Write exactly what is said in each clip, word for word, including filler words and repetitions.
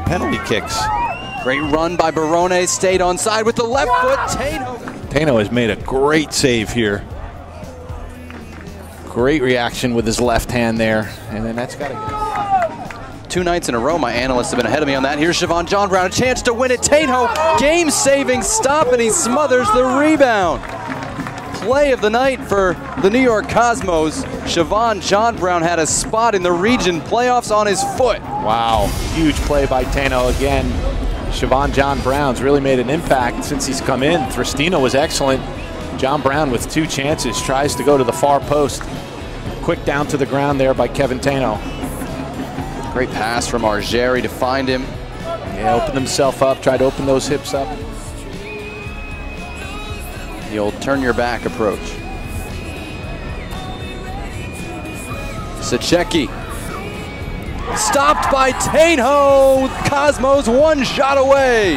penalty kicks. Great run by Barone, stayed onside with the left foot. Tenjo. Tenjo has made a great save here. Great reaction with his left hand there, and then that's got to get. Two nights in a row, my analysts have been ahead of me on that. Here's Siobhan John Brown, a chance to win it. Tenjo, game-saving stop, and he smothers the rebound. Play of the night for the New York Cosmos. Siobhan John Brown had a spot in the region playoffs on his foot. Wow, huge play by Tenjo again. Siobhan John Brown's really made an impact since he's come in. Thristino was excellent. John Brown with two chances, tries to go to the far post. Quick down to the ground there by Kevin Tenjo. Great pass from Argeri to find him. Yeah, opened himself up, tried to open those hips up. The old turn your back approach. Sachecki. Stopped by Tenjo. Cosmos one shot away.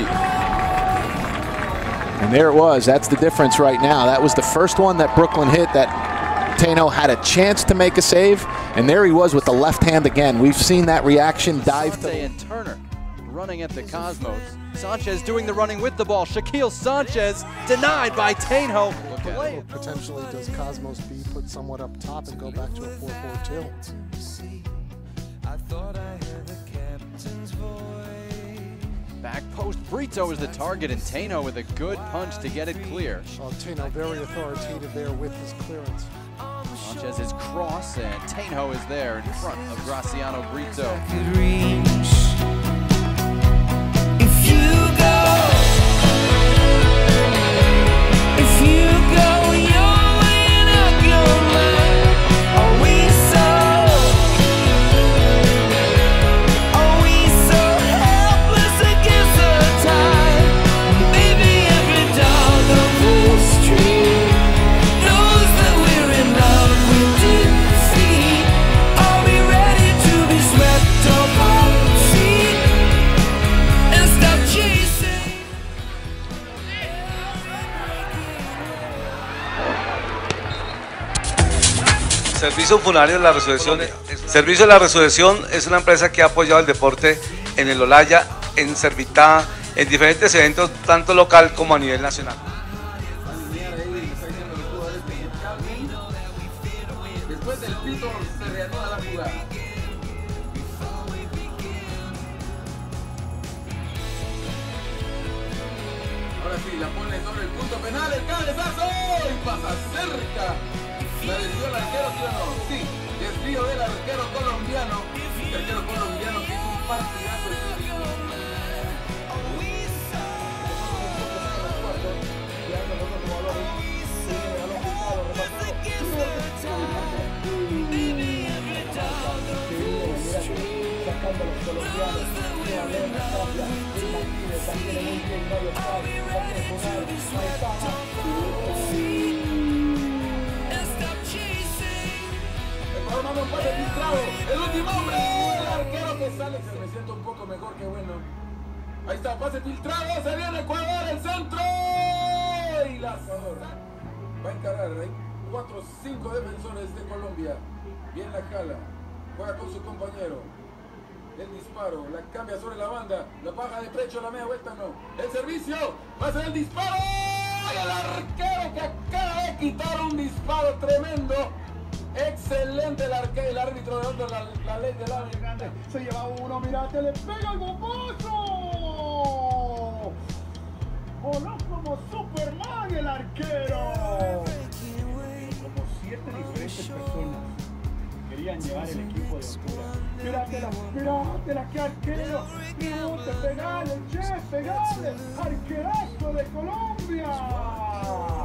And there it was. That's the difference right now. That was the first one that Brooklyn hit that Tenjo had a chance to make a save. And there he was with the left hand again. We've seen that reaction dive to. And Turner running at the Cosmos. Sanchez doing the running with the ball. Shaquille Sanchez denied by Tenjo. Potentially does Cosmos B put somewhat up top and go back to a four four two? Back post, Brito is the target, and Tenjo with a good punch to get it clear. Oh, Tenjo very authoritative there with his clearance. Sanchez's cross, and Tenjo is there in front of Graciano Brito. If you go, if you go, you're weighing up your mind. Are we so, are we so helpless against the tide? Maybe every dog on the street knows that we're in love with defeat. Are we ready to be swept off our feet and stop chasing? Servicio Funerario de la Resurrección. Servicio de la Resurrección es una empresa que ha apoyado el deporte en el Olaya, en Servitá, en diferentes eventos, tanto local como a nivel nacional. Después del pito se reanuda la jugada. Ahora sí, la pone sobre el punto penal, el cabezazo y pasa cerca. La desvió el arquero, ¿sí o no? Sí, desvío del arquero colombiano. El arquero colombiano que hizo un partidazo. Sacando los colombianos, el pase filtrado, el último hombre, el arquero que sale, se me siento un poco mejor que bueno. Ahí está, pase filtrado, se viene Ecuador, el centro y la Ecuador. Va a encarar, hay cuatro o cinco defensores de Colombia. Bien la jala, juega con su compañero. El disparo, la cambia sobre la banda, la baja de pecho, la media vuelta no. El servicio, va a ser el disparo. ¡Ay, el arquero que acaba de quitar un disparo tremendo! Excelente el arquero, el árbitro de otro, la, la ley del árbitro grande. Se lleva uno, mirate, le pega el bombazo. Voló como Superman el arquero. Como siete diferentes personas querían llevar el equipo de altura. Míratela, míratela, qué arquero. Pegale, pegale, che, pegale. Arquerazo de Colombia.